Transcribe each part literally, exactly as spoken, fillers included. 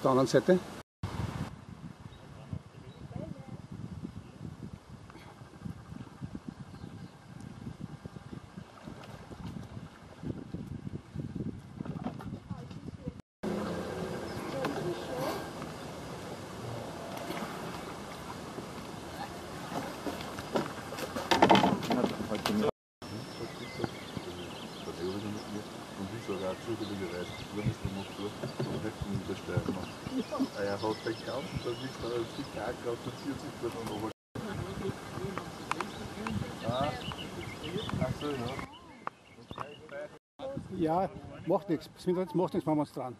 der anderen Seite. Er hat den ganzen Tag nichts mehr als die Karte gratuliert sich da dann aber. Ah, ach so, ja. Ja, macht nichts. Das macht nichts, machen wir uns dran.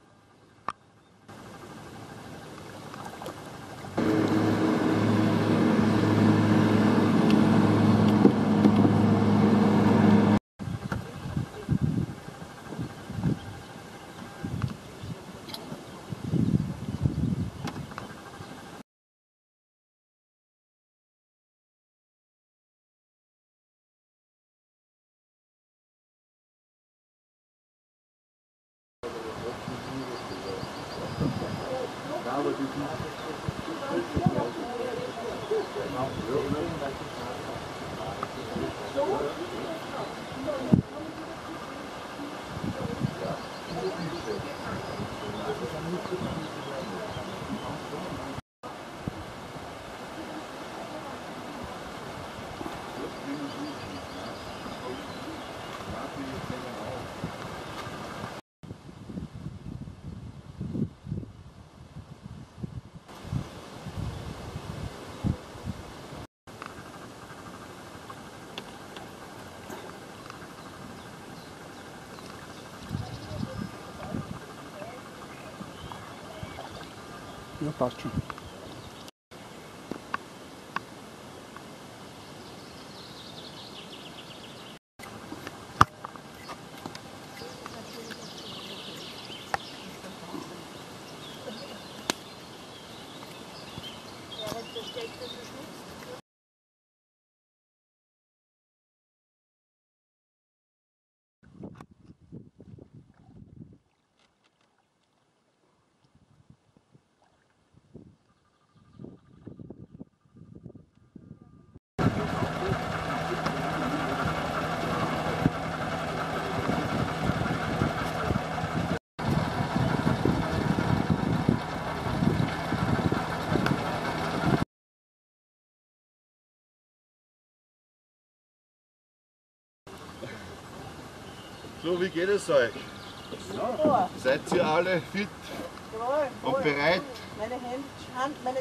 Ja, passt schon. So, wie geht es euch? Super. Seid ihr alle fit Jawohl, und jawohl. bereit? Meine Hand, Hand, meine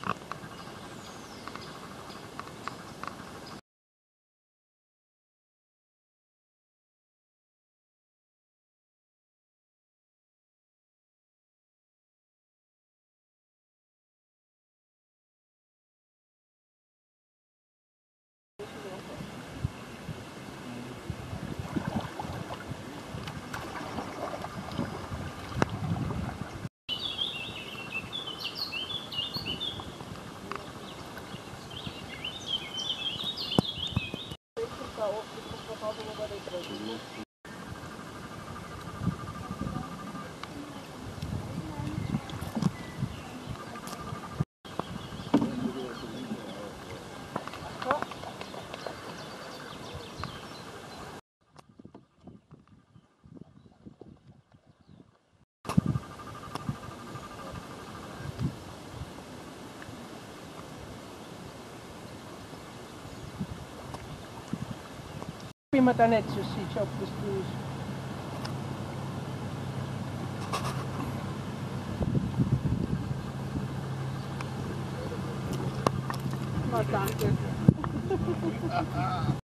da oben, ich muss mal schauen, wo wir den kriegen. Ich bin mir da nicht so sicher, ob das du ist. Na, danke.